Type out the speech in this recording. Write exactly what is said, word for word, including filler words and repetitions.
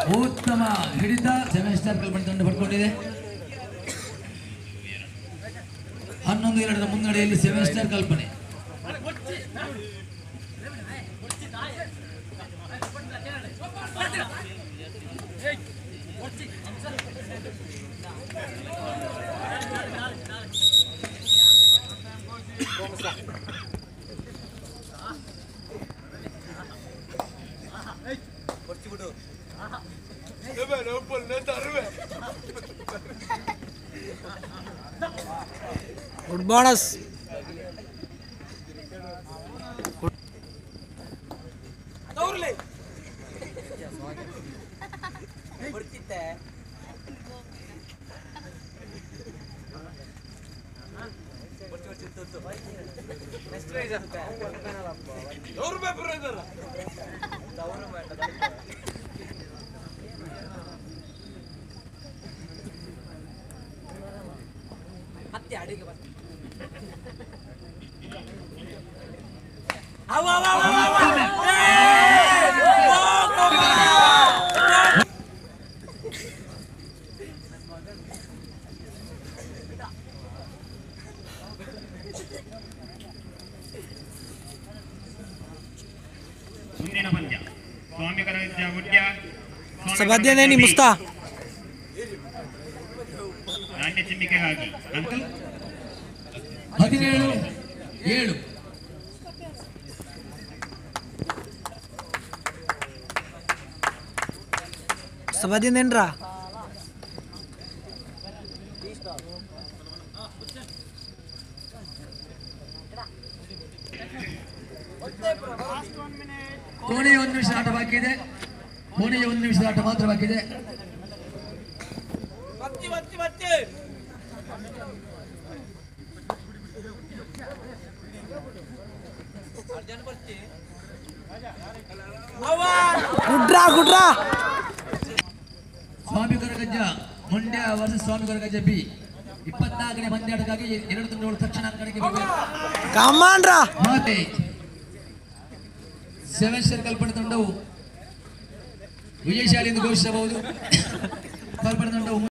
ಉತ್ತಮ ಹಿಡಿತ seven star ಕಲ್ಪನೆ ತಂಡ ಪಡ್ಕೊಂಡಿದೆ. ಹನ್ನೊಂದು ಎರಡರ ಮುನ್ನಡೆಯಲ್ಲಿ ಸೆವೆನ್ ಸ್ಟಾರ್ ಕಲ್ಪನೆ. Good bonus. ಮುಂದಿನ ಪಂದ್ಯ ಸ್ವಾಮಿ ಕರವಿದ್ಯಾ ಗುಡ್ಯ ಸಭಾಧ್ಯಕ್ಷ ಮುಸ್ತಾ ನಾಟ್ಯ ಚಿಮ್ಮಿಕೆಗಾಗಿ ಅಂಕಲ್ ಹದಿನೇಳು ಏಳು. ಸಭಾಧ್ಯಕ್ಷ ಕೊನೆಯ ಒಂದು ನಿಮಿಷದ ಆಟ ಬಾಕಿ ಇದೆ. ಕೊನೆಯ ಒಂದು ನಿಮಿಷದ ಆಟ ಮಾತ್ರ ಬಾಕಿ ಇದೆ. ಗುಡ್ರಾ ಗುಡ್ರಾ ಸ್ವಾಮಿ ಕೊರಗಜ್ಜ ಮಂಡ್ಯ ವರ್ಸಸ್ ಸ್ವಾಮಿ ಕೊರಗಜ್ಜ ಬಿ ಇಪ್ಪತ್ನಾಲ್ಕನೇ ಪಂದ್ಯಾಟಕ್ಕಾಗಿ ಎರಡು ತಂಡಗಳು ತಕ್ಷಣ ಅಂಕಣಕ್ಕೆ ಕಮಾಂಡ್ರಾ ಮತ್ತೆ ಸೆವೆನ್ ಸ್ಟಾರ್ ಕಲ್ಪನೆ ತಂಡವು ವಿಜಯಶಾಲಿ ಎಂದು ಘೋಷಿಸಬಹುದು. ಕಲ್ಪನೆ ತಂಡವು